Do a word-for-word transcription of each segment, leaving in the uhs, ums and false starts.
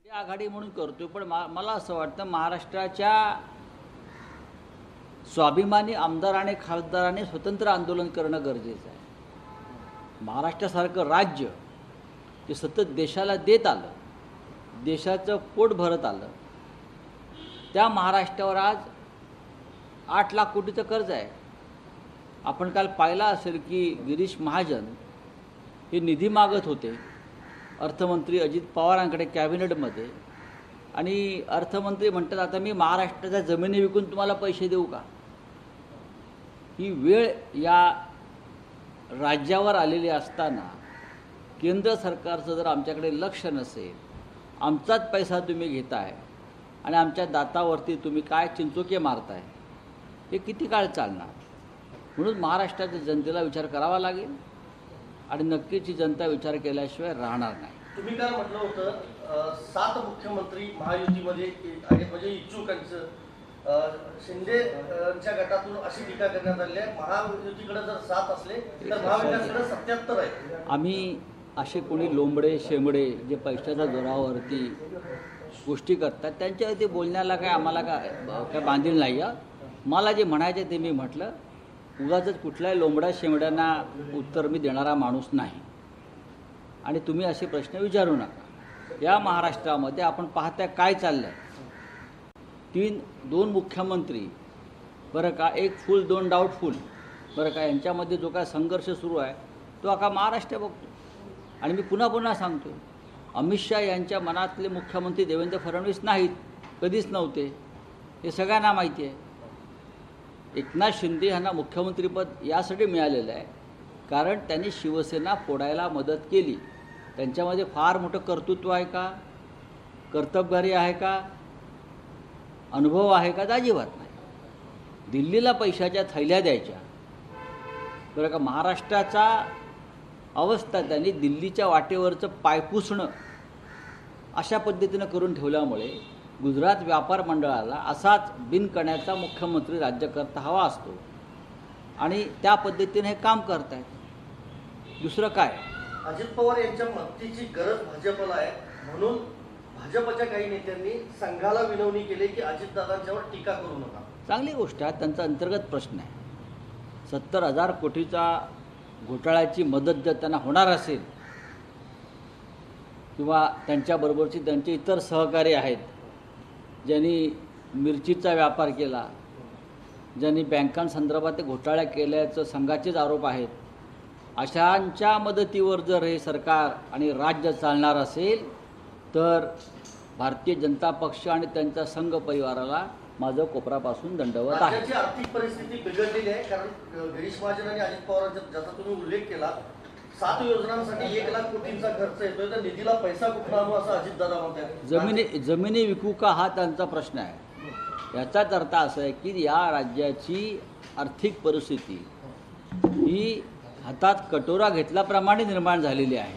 आघाडी म्हणून करतोय, पण मा मला असं वाटतं महाराष्ट्राच्या स्वाभिमानी आमदार आणि खासदारांनी स्वतंत्र आंदोलन करणं गरजेचं आहे. महाराष्ट्रासारखं राज्य जे सतत देशाला देत आलं, देशाचं पोट भरत आलं, त्या महाराष्ट्रावर आज आठ लाख कोटीचं कर्ज आहे. आपण काल पाहिलं असेल की गिरीश महाजन हे निधी मागत होते अर्थमंत्री अजित पवारांकडे कॅबिनेटमध्ये, आणि अर्थमंत्री म्हणतात आता मी महाराष्ट्राच्या जमिनी विकून तुम्हाला पैसे देऊ का. ही वेळ या राज्यावर आलेली असताना केंद्र सरकारचं जर आमच्याकडे लक्ष नसेल, आमचाच पैसा तुम्ही घेताय आणि आमच्या दातावरती तुम्ही काय चिंचोके मारताय, हे किती काळ चालणार. म्हणून महाराष्ट्राच्या जनतेला विचार करावा लागेल आणि नक्कीच ही जनता विचार केल्याशिवाय राहणार नाही. तुम्ही काल म्हटलं होतं सात मुख्यमंत्री महायुतीमध्ये आहेत, म्हणजे इच्छुकांचं शिंदेच्या गटातून अशी टीका करण्यात आली आहे. महायुतीकडे जर सात असले तर महाविकासकडे सत्याहत्तर आहे. आम्ही असे कोणी लोंबडे शेंबडे जे पैशाच्या जोरावरती गोष्टी करतात त्यांच्यावरती बोलण्याला काय आम्हाला काय काय बांधील नाही आहे. मला जे म्हणायचे ते मी म्हटलं. उगाचच कुठल्याही लोंबड्या शेंबड्यांना उत्तर मी देणारा माणूस नाही आणि तुम्ही असे प्रश्न विचारू नका. या महाराष्ट्रामध्ये आपण पाहता काय चाललं आहे. तीन दोन मुख्यमंत्री बरं का, एक फुल दोन डाऊटफुल बरं का, यांच्यामध्ये जो काय संघर्ष सुरू आहे तो अख्खा महाराष्ट्र बघतो. आणि मी पुन्हा पुन्हा सांगतो, अमित शहा यांच्या मनातले मुख्यमंत्री देवेंद्र फडणवीस नाहीत, कधीच नव्हते, हे सगळ्यांना माहिती आहे. एकनाथ शिंदे यांना मुख्यमंत्रीपद यासाठी मिळालेलं आहे कारण त्यांनी शिवसेना फोडायला मदत केली. त्यांच्यामध्ये फार मोठं कर्तृत्व आहे का, कर्तबगारी आहे का, अनुभव आहे का, अजिबात नाही. दिल्लीला पैशाच्या थैल्या द्यायच्या बरं का. महाराष्ट्राचा अवस्था त्यांनी दिल्लीच्या वाटेवरचं पायपुसणं अशा पद्धतीनं करून ठेवल्यामुळे गुजरात व्यापार मंडळाला असाच बिनकण्याचा मुख्यमंत्री राज्यकर्ता हवा असतो आणि त्या पद्धतीने हे काम करत आहेत. दुसरं काय, अजित पवार यांच्या मदतीची गरज भाजपला आहे म्हणून भाजपच्या काही नेत्यांनी संघाला विनवणी केली की अजितदादांच्यावर टीका करू नका. चांगली गोष्ट आहे, त्यांचा अंतर्गत प्रश्न आहे. सत्तर हजार कोटीचा घोटाळ्याची मदत जर त्यांना होणार असेल किंवा त्यांच्याबरोबरची त्यांचे इतर सहकारी आहेत ज्यांनी मिरचीचा व्यापार केला, ज्यांनी बँकांसंदर्भात ते घोटाळ्या केल्याचं संघाचेच आरोप आहेत, अशांच्या मदतीवर जर हे सरकार आणि राज्य चालणार असेल तर भारतीय जनता पक्ष आणि त्यांच्या संघ परिवाराला माझं कोपरापासून दंडवत आहे. राज्याची आर्थिक परिस्थिती बिघडलेली आहे कारण गिरीश महाजन आणि अजित पवारांचा ज्याचा तुम्ही उल्लेख केला, सात योजनांसाठी एक लाख कोटींचा खर्च येतोय, तर निधीला पैसा कुठला आणू असं अजितदादा म्हणतात. जमिनी जमिनी विकू का हा त्यांचा प्रश्न आहे. याचाच अर्थ असा आहे की या राज्याची आर्थिक परिस्थिती ही हातात कटोरा घेतल्याप्रमाणे निर्माण झालेली आहे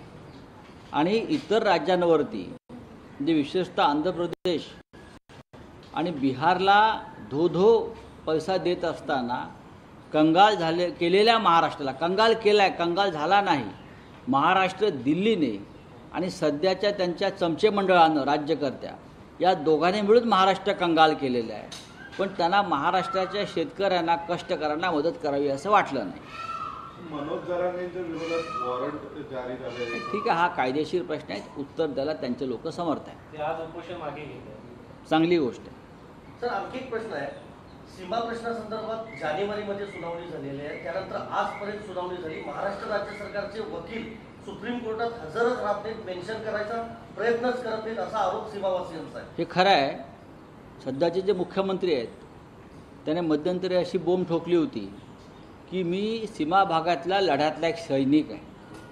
आणि इतर राज्यांवरती म्हणजे विशेषतः आंध्र प्रदेश आणि बिहारला धो धो पैसा देत असताना कंगाल झाले केलेल्या महाराष्ट्राला, कंगाल केला आहे, कंगाल झाला नाही. महाराष्ट्र दिल्लीने आणि सध्याच्या त्यांच्या चमचे मंडळानं राज्यकर्त्या या दोघांनी मिळून महाराष्ट्र कंगाल केलेलं आहे. पण त्यांना महाराष्ट्राच्या शेतकऱ्यांना कष्टकऱ्यांना मदत करावी असं वाटलं नाही. मनोज जरांगेंच्या विरोधात वॉरंट जारी झाले. ठीक आहे, हा कायदेशीर प्रश्न आहे, उत्तर द्यायला त्यांचे लोक समर्थ आहेत. ते आज उपोषण मागे घेत चांगली गोष्ट आहे. सर, आणखी एक प्रश्न आहे. सीमा प्रश्नासंदर्भात जानेवारीमध्ये सुनावणी झालेली आहे, त्यानंतर आजपर्यंत सुनावणी झाली. महाराष्ट्र राज्य सरकारचे वकील सुप्रीम कोर्टात हजरच राहत नाहीत, मेन्शन करायचा प्रयत्नच करत नाहीत असा आरोप सीमावासियांचा आहे. हे खरं आहे. सध्याचे जे मुख्यमंत्री आहेत त्याने मध्यंतरी अशी बोंब ठोकली होती की मी सीमा भागातल्या लढ्यातला एक सैनिक आहे,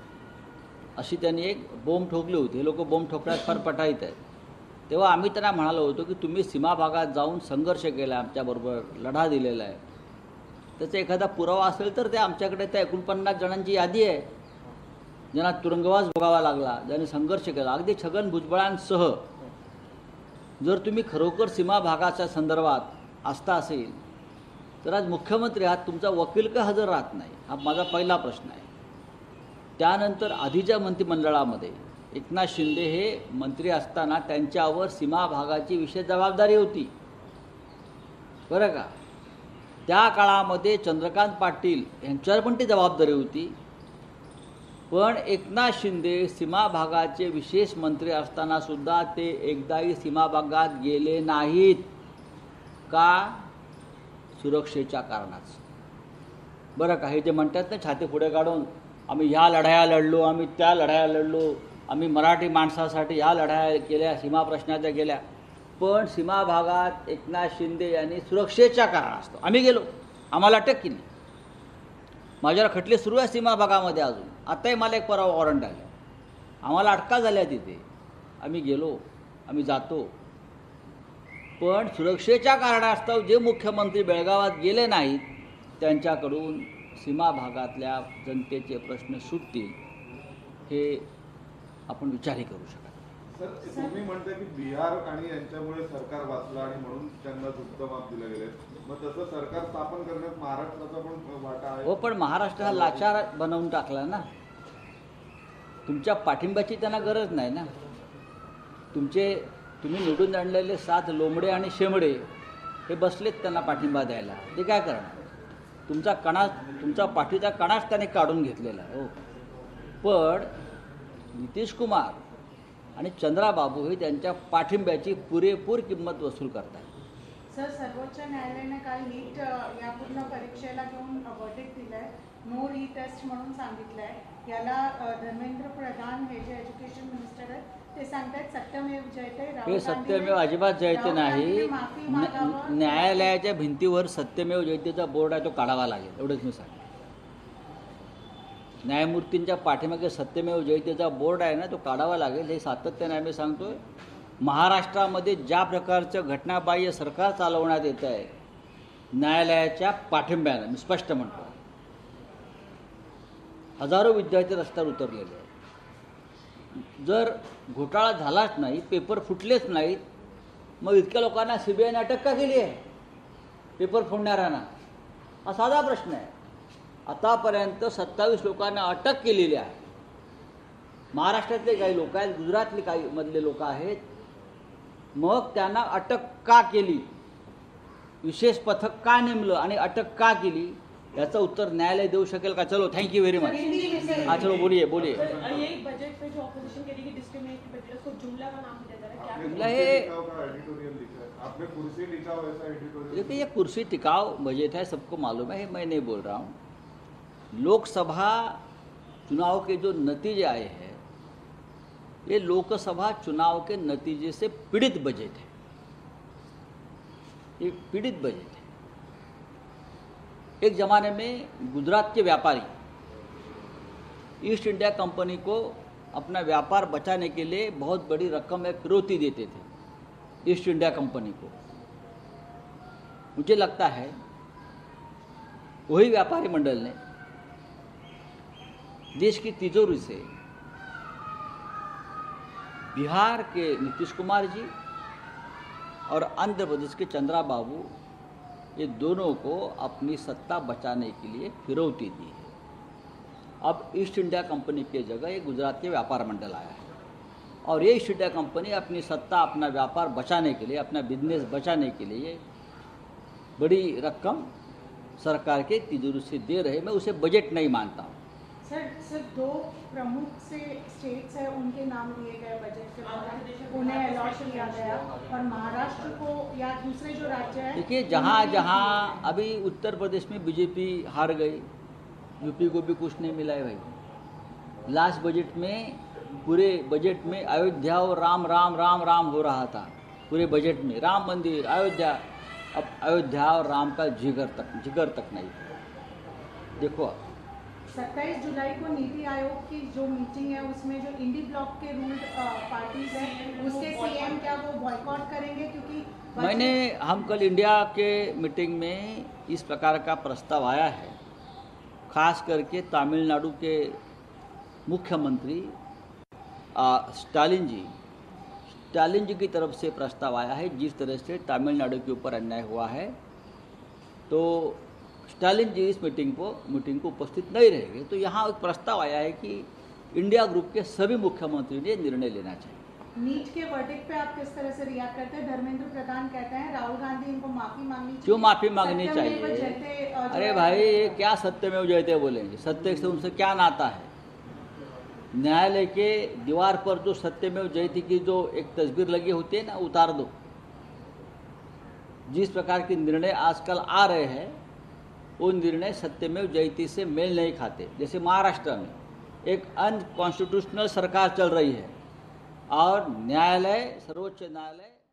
अशी त्यांनी एक बोंब ठोकली होती. हे लोक बोंब ठोकण्यात फार पटाईत आहेत. तेव्हा आम्ही त्यांना म्हणालो होतो की तुम्ही सीमा भागात जाऊन संघर्ष केला, आमच्याबरोबर लढा दिलेला आहे, त्याचा एखादा पुरावा असेल तर ते आमच्याकडे त्या एकोणपन्नास जणांची यादी आहे ज्यांना तुरुंगवास भोगावा लागला, ज्यांनी संघर्ष केला, अगदी छगन भुजबळांसह. जर तुम्ही खरोखर सीमा भागाच्या संदर्भात आस्था असेल तर आज मुख्यमंत्री आहात, तुमचा वकील का हजर राहत नाही, हा माझा पहिला प्रश्न आहे. त्यानंतर आधीच्या मंत्रिमंडळामध्ये एकनाथ शिंदे हे मंत्री असताना त्यांच्यावर सीमा भागाची विशेष जबाबदारी होती, बरं का. त्या काळामध्ये चंद्रकांत पाटील यांच्यावर पण ती जबाबदारी होती. पण एकनाथ शिंदे सीमा भागाचे विशेष मंत्री असतानासुद्धा ते एकदाही सीमा भागात गेले नाहीत. का? सुरक्षेच्या कारणाचं, बरं का. हे जे म्हणतात ना छाती पुढे काढून, आम्ही ह्या लढाया लढलो, आम्ही त्या लढाया लढलो, आम्ही मराठी माणसासाठी ह्या लढाया केल्या, सीमा प्रश्नाच्या केल्या. पण सीमा भागात एकनाथ शिंदे यांनी सुरक्षेच्या कारणास्तव आम्ही गेलो, आम्हाला अटक केली. माझ्यावर खटले सुरू आहे सीमा भागामध्ये अजून. आताही मला एक परवा वॉरंट आलं, आम्हाला अटका झाल्या तिथे, आम्ही गेलो, आम्ही जातो. पण सुरक्षेच्या कारणास्तव जे मुख्यमंत्री बेळगावात गेले नाहीत त्यांच्याकडून सीमा भागातल्या जनतेचे प्रश्न सुटतील हे आपण विचारही करू शकत. सर, तुम्ही म्हणता की बिहार आणि यांच्यामुळे सरकार वाचलं आणि म्हणून त्यांना झुकतं दिलं गेले. मग तसं सरकार स्थापन करण्यात महाराष्ट्राचा पण वाटा आहे. हो, पण महाराष्ट्र हा लाचार बनवून टाकला ना. तुमच्या पाठिंब्याची त्यांना गरज नाही ना. तुमचे तुम्ही निवडून आणलेले सात लोंबडे आणि शेमडे हे बसलेत त्यांना पाठिंबा द्यायला. ते काय करणार? तुमचा कणा तुमचा पाठीचा कणाच त्याने काढून घेतलेला आहे. हो, पण नितीश कुमार आणि चंद्राबाबू हे त्यांच्या पाठिंब्याची पुरेपूर किंमत वसूल करतात. सर, सर्वोच्च न्यायालयाने काल नीट या पूर्ण परीक्षेला घेऊन वर्डिक्ट दिलंय, नो री टेस्ट म्हणून सांगितलंय. याला धर्मेंद्र प्रधान हे जे एज्युकेशन मिनिस्टर आहेत ते सांगतात सत्यमेव जयते. हे सत्यमेव अजिबात जयते नाही. न्यायालयाच्या भिंतीवर सत्यमेव जयतेचा बोर्ड आहे, तो काढावा लागेल, एवढंच मी सांगतो. न्यायमूर्तींच्या पाठीमागे सत्यमेव जयतेचा बोर्ड आहे ना, तो काढावा लागेल. हे सातत्याने आम्ही सांगतोय. महाराष्ट्रामध्ये ज्या प्रकारचं घटनाबाह्य सरकार चालवण्यात येत आहे न्यायालयाच्या पाठिंब्यानं, मी स्पष्ट म्हणतो, हजारो विद्यार्थी रस्त्यावर उतरलेले आहेत. जर घोटाळा झालाच नाही, पेपर फुटलेच नाहीत, मग इतक्या लोकांना सी बी आयने अटक का केली आहे? पेपर फोडणाऱ्यांना. हा साधा प्रश्न आहे. आतापर्यंत सत्तावीस लोकांना अटक केलेली आहे. महाराष्ट्रातले काही लोक आहेत, गुजरातले काही मधले लोक आहेत. मग त्यांना अटक का केली? विशेष पथक का नेमलं आणि अटक का केली? याचं उत्तर न्यायालय देऊ शकेल का? चलो, थैंक यू वेरी मच. हाँ, चलो बोलिए बोलिए. यही बजट पे जो ऑपोजिशन कह रही है कि डिस्क्रिमिनेट बजट, उसको जुमला का नाम दिया जा रहा है, क्या जुमला है? एडिटोरियल लिखा है आपने, कुर्सी टिकाऊ ऐसा एडिटोरियल. देखिए, ये कुर्सी टिकाऊ बजट है, सबको मालूम है, मैं नहीं बोल रहा हूँ. लोकसभा चुनाव के जो नतीजे आए हैं ये लोकसभा चुनाव के नतीजे से पीड़ित बजट है. ये पीड़ित बजट है. एक ज़माने में गुजरात के व्यापारी ईस्ट इंडिया कंपनी को अपना व्यापार बचाने के लिए बहुत बड़ी रकम एक फिरौती देते थे ईस्ट इंडिया कंपनी को. मुझे लगता है वही व्यापारी मंडल ने देश की तिजोरी से बिहार के नीतीश कुमार जी और आंध्र प्रदेश के चंद्राबाबू, ये दोनों को अपनी सत्ता बचाने के लिए फिरौती दी है. अब ईस्ट इंडिया कंपनी की जगह ये गुजरात के व्यापार मंडल आया है और ये ईस्ट इंडिया कंपनी अपनी सत्ता, अपना व्यापार बचाने के लिए, अपना बिजनेस बचाने के लिए बड़ी रकम सरकार के तिजोरी से दे रहे. मैं उसे बजट नहीं मानता हूँ. सर सर दो प्रमुख से स्टेट्स है, उनके नाम दिए गए बजट के दौरान, उन्हें अलॉट किया गया, और महाराष्ट्र को या दूसरे जो राज्य हैं. देखिए, जहाँ जहाँ अभी उत्तर प्रदेश में बीजेपी हार गई, यूपी को भी कुछ नहीं मिला है भाई. लास्ट बजट में, पूरे बजट में अयोध्या और राम राम राम राम हो रहा था. पूरे बजट में राम मंदिर, अयोध्या. अब अयोध्या और राम का जिगर तक जिगर तक नहीं. देखो, सत्ताईस जुलाई को नीति आयोग की जो मीटिंग है उसमें जो इंडी ब्लॉक के रूल्ड पार्टीज हैं उसके सीएम क्या वो बॉयकॉट करेंगे? क्योंकि मैंने हम कल इंडिया के मीटिंग में इस प्रकार का प्रस्ताव आया है. खास करके तमिलनाडु के मुख्यमंत्री स्टालिन जी स्टालिन जी की तरफ से प्रस्ताव आया है. जिस तरह से तमिलनाडु के ऊपर अन्याय हुआ है, तो स्टालिन जी इस मीटिंग को मीटिंग को उपस्थित नहीं रहेंगे. तो यहाँ एक प्रस्ताव आया है कि इंडिया ग्रुप के सभी मुख्यमंत्रियों ने निर्णय लेना चाहिए। नीट के वर्डिक्ट पे आप किस तरह से रिएक्ट करते हैं? धर्मेंद्र प्रधान कहते हैं राहुल गांधी इनको माफी मांगनी चाहिए। क्यों माफी मांगनी सत्यमेव चाहिए? जयते, अ, जो अरे है- भाई ये क्या सत्यमेव जयते बोलेंगे? सत्य से उनसे क्या नाता है? न्यायालय के दीवार पर जो सत्यमेव जयते की जो एक तस्वीर लगी होती है ना, उतार दो। जिस प्रकार के निर्णय आजकल आ रहे हैं वो निर्णय सत्यमेव जयते से मेल नहीं खाते। जैसे महाराष्ट्र में एक अनकॉन्स्टिट्यूशनल सरकार चल रही है और न्यायालय, सर्वोच्च न्यायालय